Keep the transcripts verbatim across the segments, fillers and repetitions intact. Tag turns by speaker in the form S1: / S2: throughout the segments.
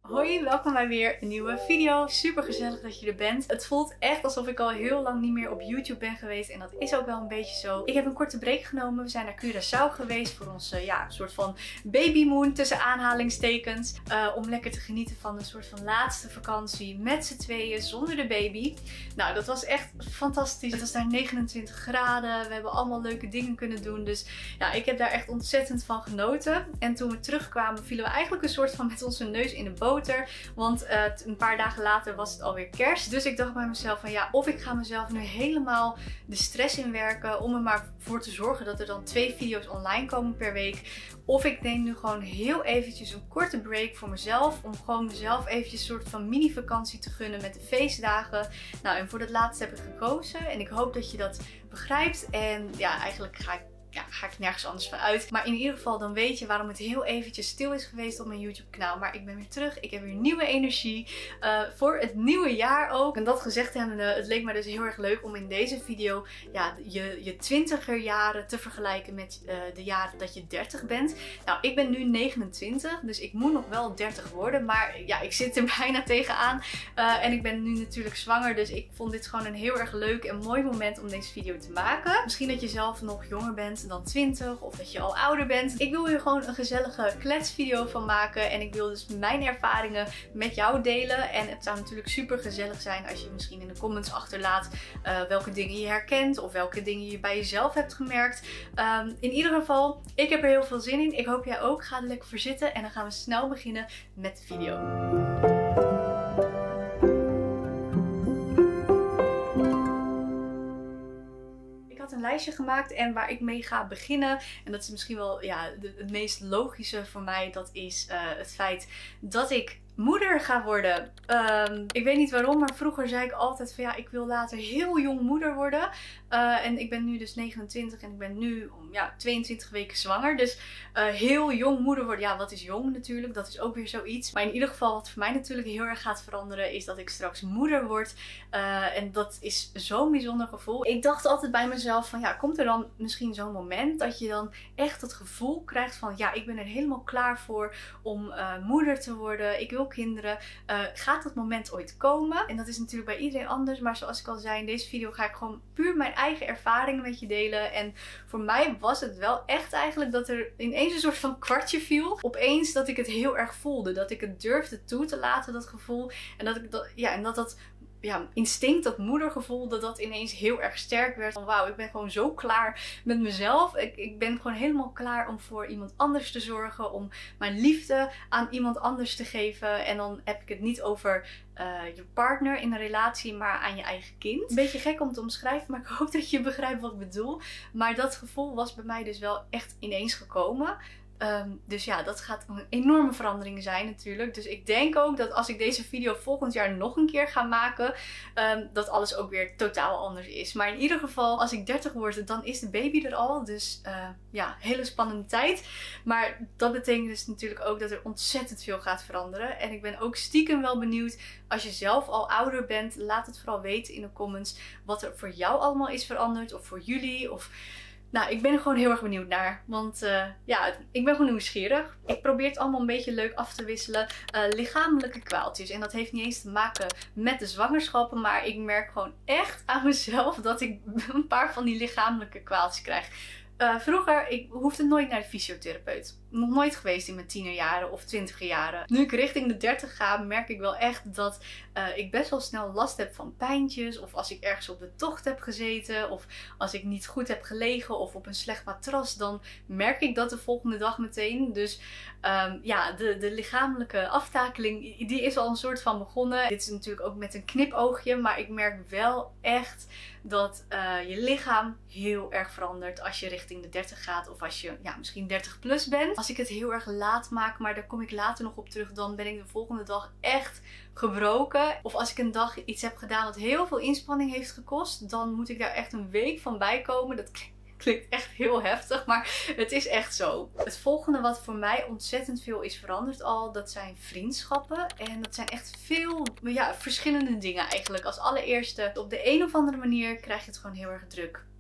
S1: Hoi, welkom bij weer een nieuwe video. Super gezellig dat je er bent. Het voelt echt alsof ik al heel lang niet meer op YouTube ben geweest. En dat is ook wel een beetje zo. Ik heb een korte break genomen. We zijn naar Curaçao geweest voor onze ja, soort van babymoon tussen aanhalingstekens. Uh, om lekker te genieten van een soort van laatste vakantie met z'n tweeën zonder de baby. Nou, dat was echt fantastisch. Het was daar negenentwintig graden. We hebben allemaal leuke dingen kunnen doen. Dus ja, ik heb daar echt ontzettend van genoten. En toen we terugkwamen vielen we eigenlijk een soort van met onze neus in de boter. Want uh, een paar dagen later was het alweer kerst. Dus ik dacht bij mezelf van ja, of ik ga mezelf nu helemaal de stress inwerken om er maar voor te zorgen dat er dan twee video's online komen per week. Of ik neem nu gewoon heel eventjes een korte break voor mezelf. Om gewoon mezelf eventjes een soort van mini vakantie te gunnen met de feestdagen. Nou, en voor dat laatste heb ik gekozen. En ik hoop dat je dat begrijpt. En ja, eigenlijk ga ik Ja, ga ik nergens anders van uit. Maar in ieder geval dan weet je waarom het heel eventjes stil is geweest op mijn YouTube kanaal. Maar ik ben weer terug. Ik heb weer nieuwe energie. Uh, voor het nieuwe jaar ook. En dat gezegd hebbende, het leek me dus heel erg leuk om in deze video ja, je, je twintiger jaren te vergelijken met uh, de jaren dat je dertig bent. Nou, ik ben nu negenentwintig. Dus ik moet nog wel dertig worden. Maar ja, ik zit er bijna tegenaan. Uh, en ik ben nu natuurlijk zwanger. Dus ik vond dit gewoon een heel erg leuk en mooi moment om deze video te maken. Misschien dat je zelf nog jonger bent dan twintig of dat je al ouder bent. Ik wil hier gewoon een gezellige kletsvideo van maken en ik wil dus mijn ervaringen met jou delen. En het zou natuurlijk super gezellig zijn als je misschien in de comments achterlaat uh, welke dingen je herkent of welke dingen je bij jezelf hebt gemerkt. Um, in ieder geval, ik heb er heel veel zin in. Ik hoop jij ook. Ga er lekker voor zitten en dan gaan we snel beginnen met de video. Een lijstje gemaakt en waar ik mee ga beginnen. En dat is misschien wel ja, de, het meest logische voor mij. Dat is uh, het feit dat ik moeder ga worden. Um, ik weet niet waarom, maar vroeger zei ik altijd van ja, ik wil later heel jong moeder worden. Uh, en ik ben nu dus negenentwintig en ik ben nu ja, tweeëntwintig weken zwanger. Dus uh, heel jong moeder worden. Ja, wat is jong natuurlijk? Dat is ook weer zoiets. Maar in ieder geval wat voor mij natuurlijk heel erg gaat veranderen is dat ik straks moeder word. Uh, en dat is zo'n bijzonder gevoel. Ik dacht altijd bij mezelf van ja, komt er dan misschien zo'n moment dat je dan echt het gevoel krijgt van ja, ik ben er helemaal klaar voor om uh, moeder te worden. Ik wil kinderen. Uh, gaat dat moment ooit komen? En dat is natuurlijk bij iedereen anders. Maar zoals ik al zei, in deze video ga ik gewoon puur mijn eigen ervaringen met je delen. En voor mij was het wel echt eigenlijk dat er ineens een soort van kwartje viel. Opeens dat ik het heel erg voelde. Dat ik het durfde toe te laten, dat gevoel. En dat ik dat, ja, en dat dat ja, instinct, dat moedergevoel, dat dat ineens heel erg sterk werd. Van wauw, ik ben gewoon zo klaar met mezelf. Ik, ik ben gewoon helemaal klaar om voor iemand anders te zorgen. Om mijn liefde aan iemand anders te geven. En dan heb ik het niet over uh, je partner in een relatie, maar aan je eigen kind. Een beetje gek om te omschrijven, maar ik hoop dat je begrijpt wat ik bedoel. Maar dat gevoel was bij mij dus wel echt ineens gekomen. Um, dus ja, dat gaat een enorme verandering zijn natuurlijk. Dus ik denk ook dat als ik deze video volgend jaar nog een keer ga maken, um, dat alles ook weer totaal anders is. Maar in ieder geval, als ik dertig word, dan is de baby er al. Dus uh, ja, hele spannende tijd. Maar dat betekent dus natuurlijk ook dat er ontzettend veel gaat veranderen. En ik ben ook stiekem wel benieuwd, als je zelf al ouder bent, laat het vooral weten in de comments wat er voor jou allemaal is veranderd. Of voor jullie, of nou, ik ben er gewoon heel erg benieuwd naar. Want uh, ja, ik ben gewoon nieuwsgierig. Ik probeer het allemaal een beetje leuk af te wisselen. Uh, lichamelijke kwaaltjes. En dat heeft niet eens te maken met de zwangerschappen. Maar ik merk gewoon echt aan mezelf dat ik een paar van die lichamelijke kwaaltjes krijg. Uh, vroeger, ik hoefde nooit naar de fysiotherapeut. Nog nooit geweest in mijn tienerjaren of twintiger jaren. Nu ik richting de dertig ga, merk ik wel echt dat uh, ik best wel snel last heb van pijntjes. Of als ik ergens op de tocht heb gezeten. Of als ik niet goed heb gelegen of op een slecht matras. Dan merk ik dat de volgende dag meteen. Dus um, ja, de, de lichamelijke aftakeling, die is al een soort van begonnen. Dit is natuurlijk ook met een knipoogje. Maar ik merk wel echt dat uh, je lichaam heel erg verandert als je richting de dertig gaat. Of als je ja, misschien dertig plus bent. Als ik het heel erg laat maak, maar daar kom ik later nog op terug, dan ben ik de volgende dag echt gebroken. Of als ik een dag iets heb gedaan wat heel veel inspanning heeft gekost, dan moet ik daar echt een week van bij komen. Dat klinkt echt heel heftig, maar het is echt zo. Het volgende wat voor mij ontzettend veel is veranderd al, dat zijn vriendschappen. En dat zijn echt veel ja, verschillende dingen eigenlijk. Als allereerste, op de een of andere manier krijg je het gewoon heel erg druk.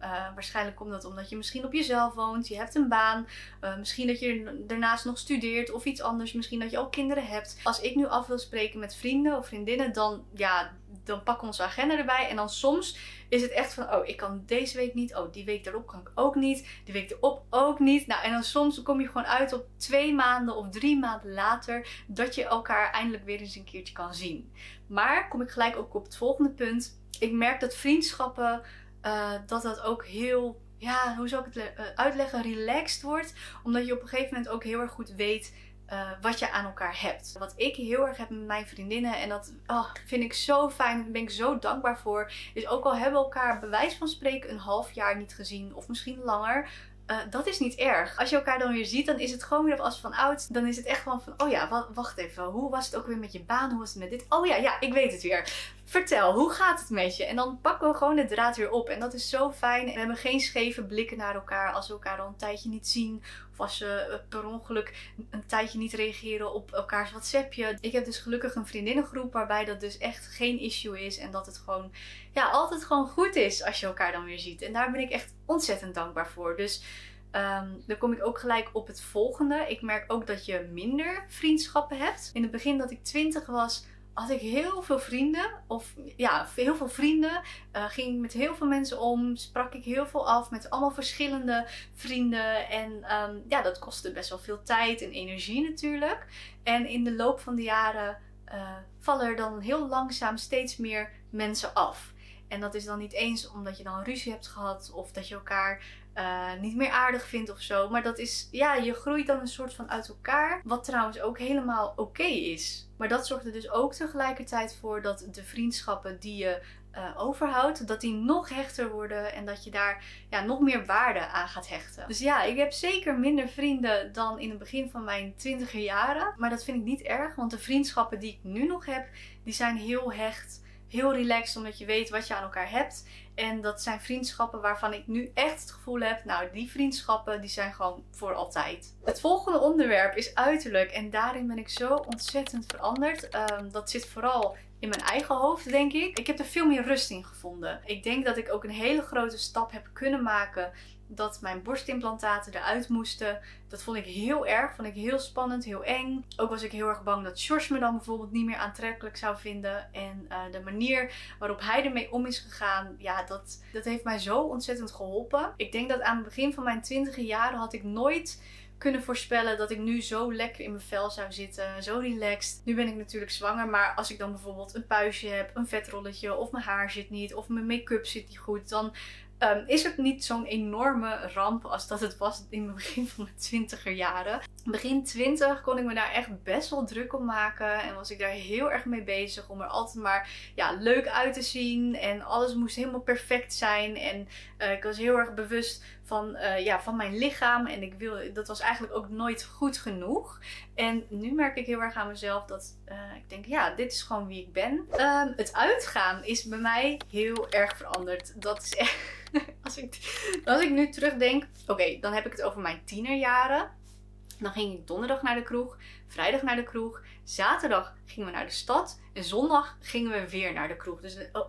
S1: Uh, waarschijnlijk komt dat omdat je misschien op jezelf woont. Je hebt een baan. Uh, misschien dat je daarnaast nog studeert of iets anders. Misschien dat je al kinderen hebt. Als ik nu af wil spreken met vrienden of vriendinnen, dan, ja, dan pakken we onze agenda erbij. En dan soms is het echt van, oh, ik kan deze week niet. Oh, die week daarop kan ik ook niet. Die week erop ook niet. Nou, en dan soms kom je gewoon uit op twee maanden of drie maanden later dat je elkaar eindelijk weer eens een keertje kan zien. Maar kom ik gelijk ook op het volgende punt. Ik merk dat vriendschappen, uh, dat dat ook heel, ja, hoe zou ik het uh, uitleggen, relaxed wordt. Omdat je op een gegeven moment ook heel erg goed weet uh, wat je aan elkaar hebt. Wat ik heel erg heb met mijn vriendinnen, en dat oh, vind ik zo fijn, daar ben ik zo dankbaar voor, is ook al hebben we elkaar bij wijze van spreken een half jaar niet gezien of misschien langer. Uh, dat is niet erg. Als je elkaar dan weer ziet, dan is het gewoon weer als van oud. Dan is het echt gewoon van, oh ja, wacht even. Hoe was het ook weer met je baan? Hoe was het met dit? Oh ja, ja, ik weet het weer. Vertel, hoe gaat het met je? En dan pakken we gewoon de draad weer op. En dat is zo fijn. En we hebben geen scheve blikken naar elkaar als we elkaar al een tijdje niet zien. Of als we per ongeluk een tijdje niet reageren op elkaars WhatsAppje. Ik heb dus gelukkig een vriendinnengroep waarbij dat dus echt geen issue is. En dat het gewoon, ja, altijd gewoon goed is als je elkaar dan weer ziet. En daar ben ik echt ontzettend dankbaar voor. Dus Um, dan kom ik ook gelijk op het volgende. Ik merk ook dat je minder vriendschappen hebt. In het begin dat ik twintig was, had ik heel veel vrienden. Of ja, heel veel vrienden. Uh, ging met heel veel mensen om. Sprak ik heel veel af met allemaal verschillende vrienden. En um, ja, dat kostte best wel veel tijd en energie natuurlijk. En in de loop van de jaren uh, vallen er dan heel langzaam steeds meer mensen af. En dat is dan niet eens omdat je dan ruzie hebt gehad of dat je elkaar uh, niet meer aardig vindt of zo. Maar dat is, ja, je groeit dan een soort van uit elkaar. Wat trouwens ook helemaal oké okay is. Maar dat zorgt er dus ook tegelijkertijd voor dat de vriendschappen die je uh, overhoudt, dat die nog hechter worden. En dat je daar ja, nog meer waarde aan gaat hechten. Dus ja, ik heb zeker minder vrienden dan in het begin van mijn twintiger jaren. Maar dat vind ik niet erg, want de vriendschappen die ik nu nog heb, die zijn heel hecht. Heel relaxed, omdat je weet wat je aan elkaar hebt. En dat zijn vriendschappen waarvan ik nu echt het gevoel heb, nou, die vriendschappen die zijn gewoon voor altijd. Het volgende onderwerp is uiterlijk. En daarin ben ik zo ontzettend veranderd. Um, dat zit vooral in mijn eigen hoofd, denk ik. Ik heb er veel meer rust in gevonden. Ik denk dat ik ook een hele grote stap heb kunnen maken. Dat mijn borstimplantaten eruit moesten. Dat vond ik heel erg. Vond ik heel spannend, heel eng. Ook was ik heel erg bang dat George me dan bijvoorbeeld niet meer aantrekkelijk zou vinden. En uh, de manier waarop hij ermee om is gegaan, ja, dat, dat heeft mij zo ontzettend geholpen. Ik denk dat aan het begin van mijn twintiger jaren had ik nooit kunnen voorspellen dat ik nu zo lekker in mijn vel zou zitten. Zo relaxed. Nu ben ik natuurlijk zwanger, maar als ik dan bijvoorbeeld een puistje heb, een vetrolletje, of mijn haar zit niet, of mijn make-up zit niet goed, dan Um, is het niet zo'n enorme ramp als dat het was in het begin van mijn twintiger jaren. Begin twintig kon ik me daar echt best wel druk om maken. En was ik daar heel erg mee bezig om er altijd maar ja, leuk uit te zien. En alles moest helemaal perfect zijn. En uh, ik was heel erg bewust van, uh, ja, van mijn lichaam. En ik wil, dat was eigenlijk ook nooit goed genoeg. En nu merk ik heel erg aan mezelf dat uh, ik denk, ja, dit is gewoon wie ik ben. Um, het uitgaan is bij mij heel erg veranderd. Dat is echt... Als ik, als ik nu terugdenk, oké, okay, dan heb ik het over mijn tienerjaren. Dan ging ik donderdag naar de kroeg, vrijdag naar de kroeg, zaterdag gingen we naar de stad en zondag gingen we weer naar de kroeg. Dus oh,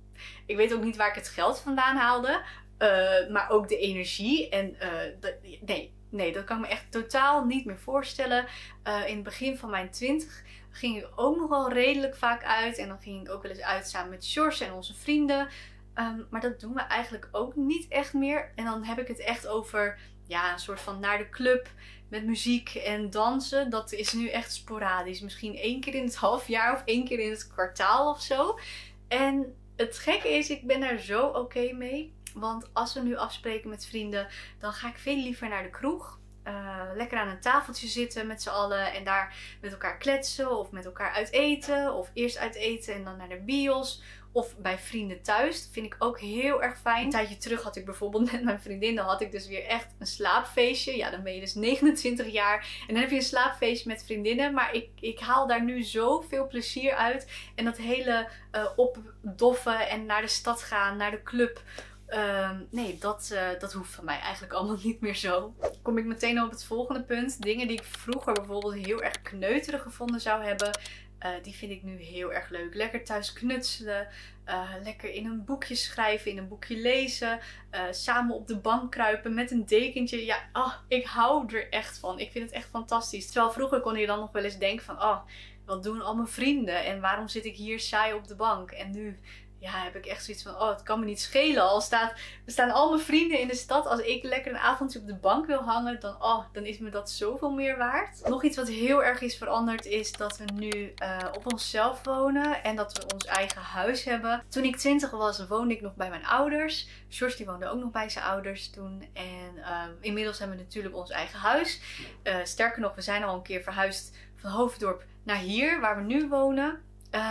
S1: ik weet ook niet waar ik het geld vandaan haalde, uh, maar ook de energie. En uh, de, nee, nee, dat kan ik me echt totaal niet meer voorstellen. Uh, in het begin van mijn twintig ging ik ook nog wel redelijk vaak uit en dan ging ik ook wel eens uit samen met George en onze vrienden. Um, maar dat doen we eigenlijk ook niet echt meer. En dan heb ik het echt over ja, een soort van naar de club met muziek en dansen. Dat is nu echt sporadisch. Misschien één keer in het half jaar of één keer in het kwartaal of zo. En het gekke is, ik ben daar zo oké okay mee. Want als we nu afspreken met vrienden, dan ga ik veel liever naar de kroeg. Uh, lekker aan een tafeltje zitten met z'n allen en daar met elkaar kletsen of met elkaar uit eten. Of eerst uit eten en dan naar de bios. Of bij vrienden thuis. Dat vind ik ook heel erg fijn. Een tijdje terug had ik bijvoorbeeld met mijn vriendinnen had ik dus weer echt een slaapfeestje. Ja, dan ben je dus negenentwintig jaar. En dan heb je een slaapfeestje met vriendinnen. Maar ik, ik haal daar nu zoveel plezier uit. En dat hele uh, opdoffen en naar de stad gaan, naar de club. Uh, nee, dat, uh, dat hoeft van mij eigenlijk allemaal niet meer zo. Kom ik meteen op het volgende punt. Dingen die ik vroeger bijvoorbeeld heel erg kneuterig gevonden zou hebben. Uh, die vind ik nu heel erg leuk. Lekker thuis knutselen. Uh, lekker in een boekje schrijven. In een boekje lezen. Uh, samen op de bank kruipen met een dekentje. Ja, oh, ik hou er echt van. Ik vind het echt fantastisch. Terwijl vroeger kon je dan nog wel eens denken van... Oh, wat doen al mijn vrienden? En waarom zit ik hier saai op de bank? En nu... Ja, heb ik echt zoiets van, oh, het kan me niet schelen. Al staat, er staan al mijn vrienden in de stad. Als ik lekker een avondje op de bank wil hangen, dan, oh, dan is me dat zoveel meer waard. Nog iets wat heel erg is veranderd is dat we nu uh, op onszelf wonen. En dat we ons eigen huis hebben. Toen ik twintig was, woonde ik nog bij mijn ouders. George die woonde ook nog bij zijn ouders toen. En uh, inmiddels hebben we natuurlijk ons eigen huis. Uh, sterker nog, we zijn al een keer verhuisd van Hoofddorp naar hier, waar we nu wonen.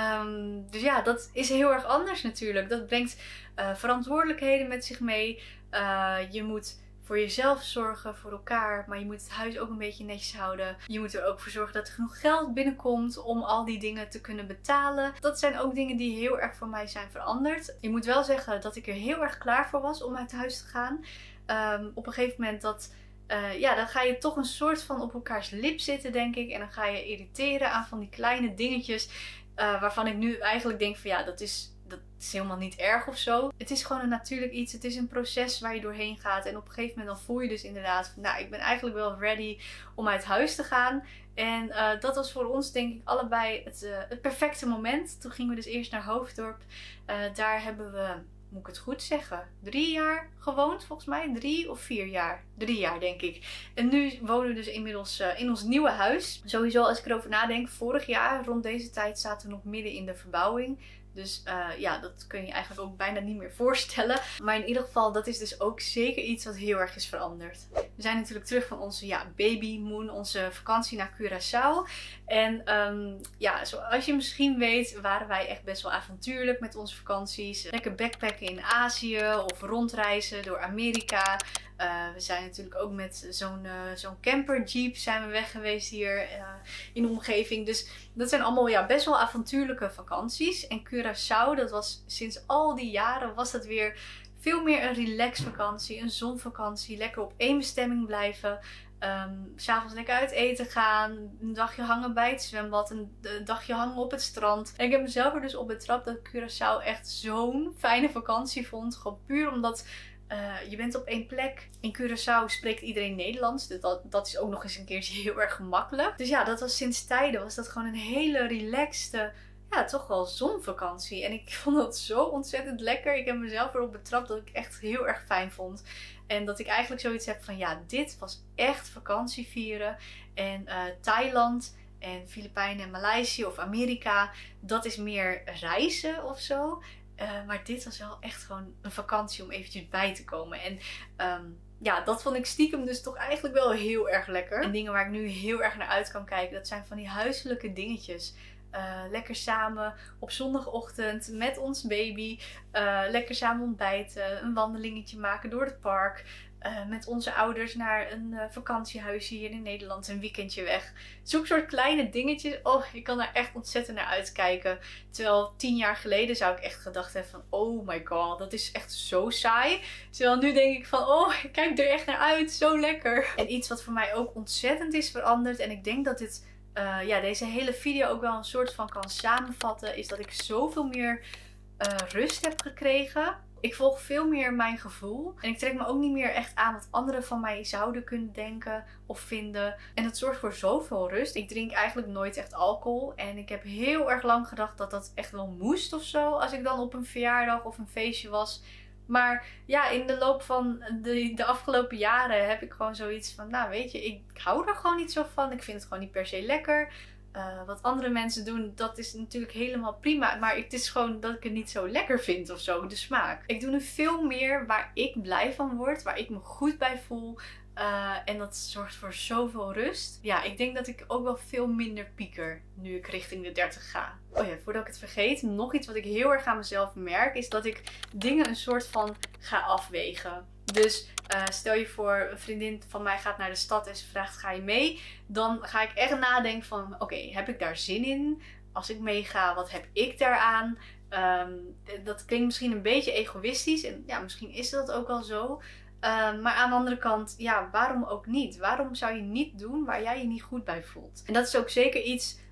S1: Um, dus ja, dat is heel erg anders natuurlijk. Dat brengt uh, verantwoordelijkheden met zich mee. Uh, je moet voor jezelf zorgen, voor elkaar. Maar je moet het huis ook een beetje netjes houden. Je moet er ook voor zorgen dat er genoeg geld binnenkomt om al die dingen te kunnen betalen. Dat zijn ook dingen die heel erg voor mij zijn veranderd. Ik moet wel zeggen dat ik er heel erg klaar voor was om uit huis te gaan. Um, op een gegeven moment dat... Uh, ja, dan ga je toch een soort van op elkaars lip zitten, denk ik. En dan ga je irriteren aan van die kleine dingetjes. Uh, waarvan ik nu eigenlijk denk van ja, dat is, dat is helemaal niet erg of zo. Het is gewoon een natuurlijk iets. Het is een proces waar je doorheen gaat. En op een gegeven moment dan voel je dus inderdaad van nou, ik ben eigenlijk wel ready om uit huis te gaan. En uh, dat was voor ons denk ik allebei het, uh, het perfecte moment. Toen gingen we dus eerst naar Hoofddorp. Uh, daar hebben we... Moet ik het goed zeggen? Drie jaar gewoond volgens mij. Drie of vier jaar. Drie jaar denk ik. En nu wonen we dus inmiddels uh, in ons nieuwe huis. Sowieso als ik erover nadenk. Vorig jaar rond deze tijd zaten we nog midden in de verbouwing. Dus uh, ja, dat kun je eigenlijk ook bijna niet meer voorstellen. Maar in ieder geval, dat is dus ook zeker iets wat heel erg is veranderd. We zijn natuurlijk terug van onze ja, baby moon, onze vakantie naar Curaçao. En um, ja, zoals je misschien weet, waren wij echt best wel avontuurlijk met onze vakanties. Lekker backpacken in Azië of rondreizen door Amerika. Uh, we zijn natuurlijk ook met zo'n uh, zo'n camper jeep zijn we weg geweest hier uh, in de omgeving. Dus dat zijn allemaal ja, best wel avontuurlijke vakanties. En Curaçao, dat was sinds al die jaren, was dat weer veel meer een relax vakantie, een zonvakantie. Lekker op één bestemming blijven. Um, 's avonds lekker uit eten gaan. Een dagje hangen bij het zwembad. Een, een dagje hangen op het strand. En ik heb mezelf er dus op betrapt dat ik Curaçao echt zo'n fijne vakantie vond. Gewoon puur omdat... Uh, je bent op één plek. In Curaçao spreekt iedereen Nederlands. Dus dat, dat is ook nog eens een keertje heel erg gemakkelijk. Dus ja, dat was sinds tijden. Was dat gewoon een hele relaxte, ja, toch wel zonvakantie. En ik vond dat zo ontzettend lekker. Ik heb mezelf erop betrapt dat ik echt heel erg fijn vond. En dat ik eigenlijk zoiets heb van, ja, dit was echt vakantie vieren. En uh, Thailand en Filipijnen en Maleisië of Amerika, dat is meer reizen of zo. Uh, maar dit was wel echt gewoon een vakantie om eventjes bij te komen. En um, ja, dat vond ik stiekem dus toch eigenlijk wel heel erg lekker. En dingen waar ik nu heel erg naar uit kan kijken, dat zijn van die huiselijke dingetjes. Uh, lekker samen op zondagochtend met ons baby. Uh, lekker samen ontbijten. Een wandelingetje maken door het park. Uh, met onze ouders naar een uh, vakantiehuisje hier in Nederland. Een weekendje weg. Zo'n soort kleine dingetjes. Oh, ik kan daar echt ontzettend naar uitkijken. Terwijl tien jaar geleden zou ik echt gedacht hebben van... Oh my god, dat is echt zo saai. Terwijl nu denk ik van... Oh, ik kijk er echt naar uit. Zo lekker. En iets wat voor mij ook ontzettend is veranderd. En ik denk dat dit... Uh, ja, deze hele video ook wel een soort van kan samenvatten. Is dat ik zoveel meer uh, rust heb gekregen. Ik volg veel meer mijn gevoel. En ik trek me ook niet meer echt aan wat anderen van mij zouden kunnen denken of vinden. En dat zorgt voor zoveel rust. Ik drink eigenlijk nooit echt alcohol. En ik heb heel erg lang gedacht dat dat echt wel moest of zo. Als ik dan op een verjaardag of een feestje was. Maar ja, in de loop van de, de afgelopen jaren heb ik gewoon zoiets van... Nou weet je, ik hou er gewoon niet zo van. Ik vind het gewoon niet per se lekker. Uh, wat andere mensen doen, dat is natuurlijk helemaal prima. Maar het is gewoon dat ik het niet zo lekker vind of zo, de smaak. Ik doe nu veel meer waar ik blij van word. Waar ik me goed bij voel. Uh, en dat zorgt voor zoveel rust. Ja, ik denk dat ik ook wel veel minder pieker nu ik richting de dertig ga. Oh ja, voordat ik het vergeet. Nog iets wat ik heel erg aan mezelf merk. Is dat ik dingen een soort van ga afwegen. Dus uh, stel je voor, een vriendin van mij gaat naar de stad en ze vraagt, ga je mee? Dan ga ik echt nadenken van, oké, okay, heb ik daar zin in? Als ik meega, wat heb ik daaraan? Um, dat klinkt misschien een beetje egoïstisch. En ja, misschien is dat ook wel zo. Uh, maar aan de andere kant, ja, waarom ook niet? Waarom zou je niet doen waar jij je niet goed bij voelt? En dat is ook zeker iets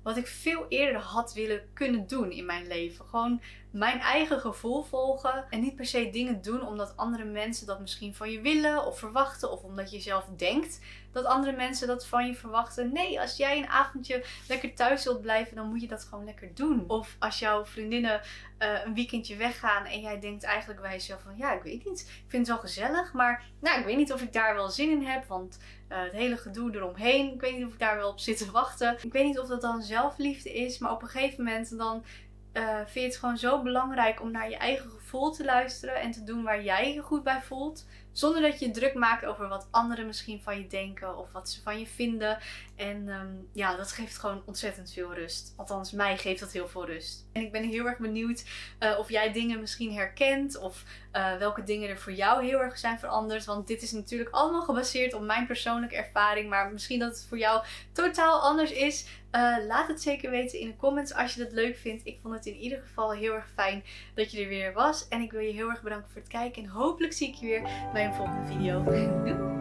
S1: wat ik veel eerder had willen kunnen doen in mijn leven. Gewoon mijn eigen gevoel volgen en niet per se dingen doen omdat andere mensen dat misschien van je willen of verwachten. Of omdat je zelf denkt dat andere mensen dat van je verwachten. Nee, als jij een avondje lekker thuis wilt blijven, dan moet je dat gewoon lekker doen. Of als jouw vriendinnen uh, een weekendje weggaan en jij denkt eigenlijk bij jezelf van ja, ik weet niet. Ik vind het wel gezellig, maar nou, ik weet niet of ik daar wel zin in heb. Want uh, het hele gedoe eromheen, ik weet niet of ik daar wel op zit te wachten. Ik weet niet of dat dan zelfliefde is, maar op een gegeven moment dan Uh, vind je het gewoon zo belangrijk om naar je eigen gevoel te luisteren en te doen waar jij je goed bij voelt. Zonder dat je je druk maakt over wat anderen misschien van je denken of wat ze van je vinden. En um, ja, dat geeft gewoon ontzettend veel rust. Althans, mij geeft dat heel veel rust. En ik ben heel erg benieuwd uh, of jij dingen misschien herkent. Of uh, welke dingen er voor jou heel erg zijn veranderd. Want dit is natuurlijk allemaal gebaseerd op mijn persoonlijke ervaring. Maar misschien dat het voor jou totaal anders is. Uh, laat het zeker weten in de comments als je dat leuk vindt. Ik vond het in ieder geval heel erg fijn dat je er weer was. En ik wil je heel erg bedanken voor het kijken. En hopelijk zie ik je weer bij een volgende video. Doei!